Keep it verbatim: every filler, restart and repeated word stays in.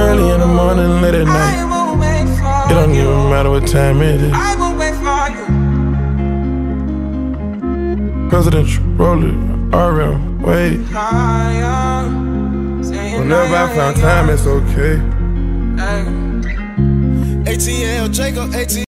Early in the morning, late at night. It don't even matter what time it is. I will wait for you. Presidential roller, R M, wait. Whenever I found time, it's okay. A T L Jacob, A T L